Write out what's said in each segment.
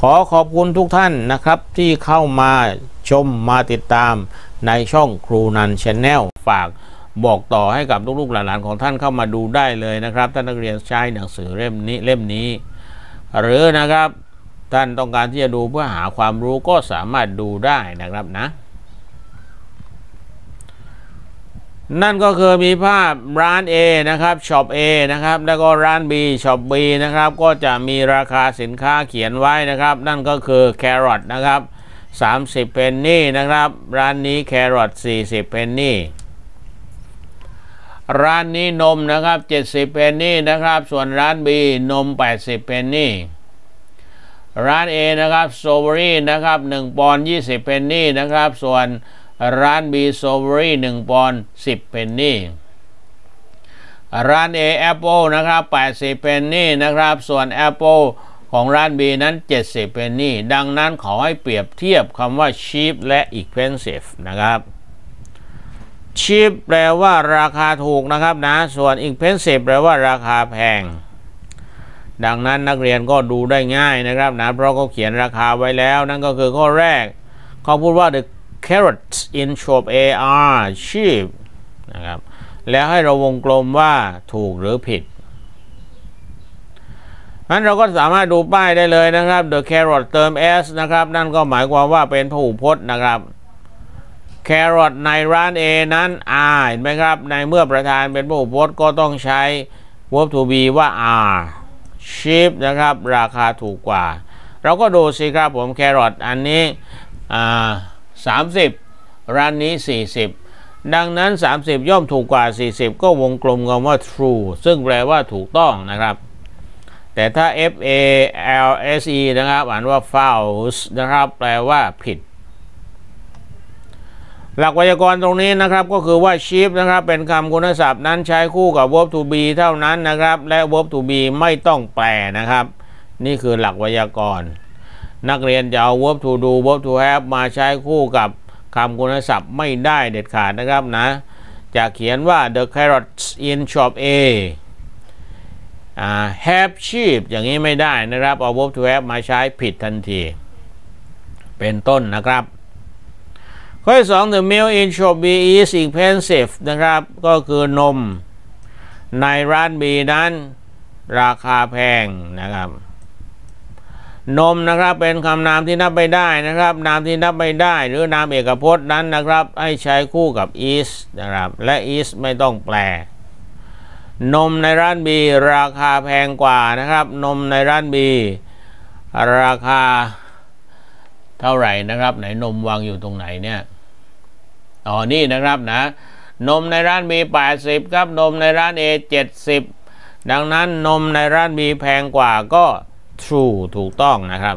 ขอบคุณทุกท่านนะครับที่เข้ามาชมมาติดตามในช่องครูนันชาแนลฝากบอกต่อให้กับลูกๆหลานๆของท่านเข้ามาดูได้เลยนะครับท่านนักเรียนใช้หนังสือเล่มนี้หรือนะครับท่านต้องการที่จะดูเพื่อหาความรู้ก็สามารถดูได้นะครับนะนั่นก็คือมีภาพร้าน A นะครับช็อป A นะครับแล้วก็ร้าน B ช็อป B นะครับก็จะมีราคาสินค้าเขียนไว้นะครับนั่นก็คือแครอทนะครับ30 เพนนีนะครับร้านนี้แครอท40 เพนนีร้านนี้นมนะครับ70 เพนนีนะครับส่วนร้าน B นม80 เพนนีร้าน A นะครับสตรอเบอรี่นะครับ1 ปอนด์20 เพนนีนะครับส่วนร้าน B สตรอเบอรี่1 ปอนด์10 เพนนีร้าน A แอปเปิลนะครับ80 เพนนีนะครับส่วนแอปเปิลของร้าน B นั้น70 เพนนีดังนั้นขอให้เปรียบเทียบคำว่า cheap และ expensive นะครับ cheap แปลว่าราคาถูกนะครับนะส่วน expensive แปลว่าราคาแพงดังนั้นนักเรียนก็ดูได้ง่ายนะครับนะเพราะเขาเขียนราคาไว้แล้วนั่นก็คือข้อแรกเขาพูดว่า the carrots in shop A are cheap นะครับแล้วให้เราวงกลมว่าถูกหรือผิดงั้นเราก็สามารถดูป้ายได้เลยนะครับ the carrot เติม s นะครับนั่นก็หมายความว่าเป็นพหูพจน์นะครับ carrot ในร้าน A นั้น are เห็นไหมครับในเมื่อประธานเป็นพหูพจน์ก็ต้องใช้ verb to be ว่า are cheap นะครับราคาถูกกว่าเราก็ดูสิครับผมแครอทอันนี้30ร้านนี้40ดังนั้น30ย่อมถูกกว่า40ก็วงกลมคำว่า true ซึ่งแปลว่าถูกต้องนะครับแต่ถ้า false นะครับอ่านว่า false นะครับแปลว่าผิดหลักไวยากรณ์ตรงนี้นะครับก็คือว่า cheap นะครับเป็นคำคุณศัพท์นั้นใช้คู่กับ verb to be เท่านั้นนะครับและ verb to be ไม่ต้องแปลนะครับนี่คือหลักไวยากรณ์นักเรียนจะเอา verb to do verb to have มาใช้คู่กับคำคุณศัพท์ไม่ได้เด็ดขาดนะครับนะจะเขียนว่า the carrots in shop A have cheap อย่างนี้ไม่ได้นะครับเอา verb to have มาใช้ผิดทันทีเป็นต้นนะครับข้อที่2 the milk in shop B is expensive นะครับก็คือนมในร้าน B นั้นราคาแพงนะครับนมนะครับเป็นคำนามที่นับไม่ได้นะครับนามที่นับไม่ได้หรือนามเอกพจน์นั้นนะครับให้ใช้คู่กับ is นะครับและ is ไม่ต้องแปลนมในร้าน B ราคาแพงกว่านะครับนมในร้าน B ราคาเท่าไหร่นะครับไหนนมวางอยู่ตรงไหนเนี่ยนี่นะครับนะนมในร้าน B 80ครับนมในร้าน A 70ดังนั้นนมในร้าน B แพงกว่าก็ true ถูกต้องนะครับ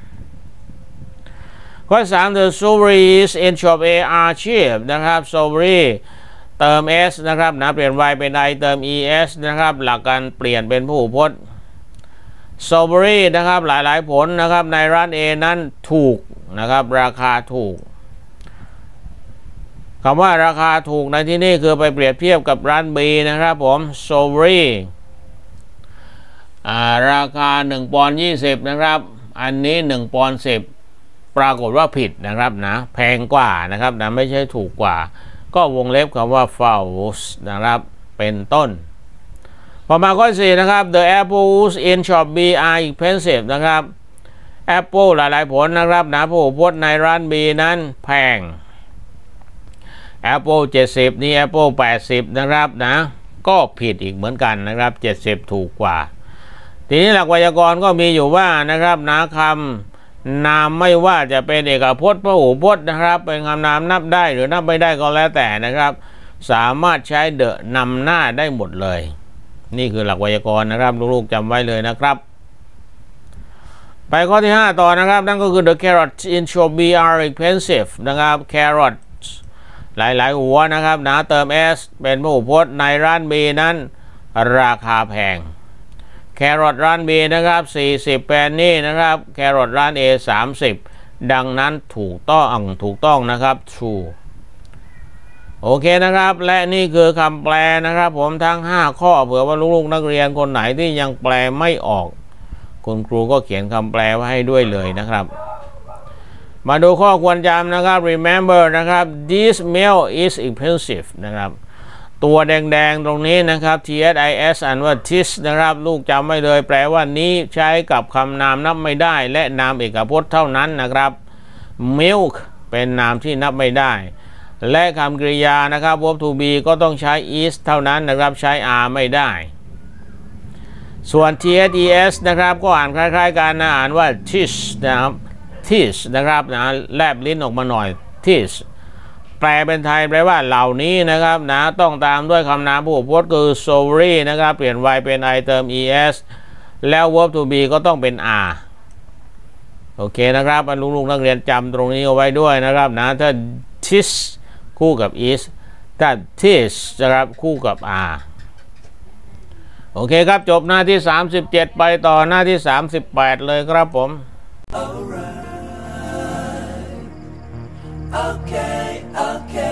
ข้อ3 the strawberries in shop A are cheap นะครับ strawberry เติม s นะครับนะเปลี่ยน y เป็น i เติม es นะครับหลักการเปลี่ยนเป็นพหูพจน์ strawberry นะครับหลายๆผลนะครับในร้าน A นั้นถูกนะครับราคาถูกคำว่าราคาถูกในที่นี้คือไปเปรียบเทียบกับร้าน B นะครับผมสตรอเบอรี่ราคา1 ปอนด์20นะครับอันนี้1 ปอนด์10ปรากฏว่าผิดนะครับนะแพงกว่านะครับนะไม่ใช่ถูกกว่าก็วงเล็บคำว่า false นะครับเป็นต้นพอมาข้อ4นะครับ the apples in shop B are expensive นะครับ apple หลายๆผลนะครับนะพหูพจน์ในร้าน B นั้นแพงApple 70นี่ Apple 80นะครับนะก็ผิดอีกเหมือนกันนะครับ70ถูกกว่าทีนี้หลักไวยากรณ์ก็มีอยู่ว่านะครับนะคำนามไม่ว่าจะเป็นเอกพจน์พหูพจน์นะครับเป็นคำนามนับได้หรือนับไม่ได้ก็แล้วแต่นะครับสามารถใช้ the นำหน้าได้หมดเลยนี่คือหลักไวยากรณ์นะครับลูกๆจำไว้เลยนะครับไปข้อที่5ต่อนะครับนั่นก็คือ the carrots in shop B are expensive นะครับ carrotหลายๆหัวนะครับนะเติม s เป็นพหูพจน์ในร้าน B นั้นราคาแพงแครอทร้าน B นะครับ40 เพนนีนะครับแครอทร้าน A 30ดังนั้นถูกต้องนะครับ true โอเคนะครับและนี่คือคำแปลนะครับผมทั้ง5ข้อเผื่อว่าลูกๆนักเรียนคนไหนที่ยังแปลไม่ออกคุณครูก็เขียนคำแปลไว้ให้ด้วยเลยนะครับมาดูข้อควรจำนะครับ remember นะครับ this meal is expensive นะครับตัวแดงๆตรงนี้นะครับ THIS อ่านว่า this นะครับลูกจำไว้เลยแปลว่านี้ใช้กับคำนามนับไม่ได้และนามเอกพจน์เท่านั้นนะครับ milk เป็นนามที่นับไม่ได้และคำกริยานะครับ verb to be ก็ต้องใช้ is เท่านั้นนะครับใช้ are ไม่ได้ส่วน THES นะครับก็อ่านคล้ายๆกันนะอ่านว่า this นะครับ this นะครับนะแลบลิ้นออกมาหน่อย this แปลเป็นไทยแปลว่าเหล่านี้นะครับนะต้องตามด้วยคำนามผู้พจน์คือ sorry นะครับเปลี่ยน y เป็น I เติม es แล้ว verb to be ก็ต้องเป็น are โอเคนะครับลูกๆนักเรียนจำตรงนี้เอาไว้ด้วยนะครับนะถ้า this คู่กับ is ถ้า this นะครับคู่กับ are โอเคครับจบหน้าที่37ไปต่อหน้าที่38เลยครับผม Okay, okay.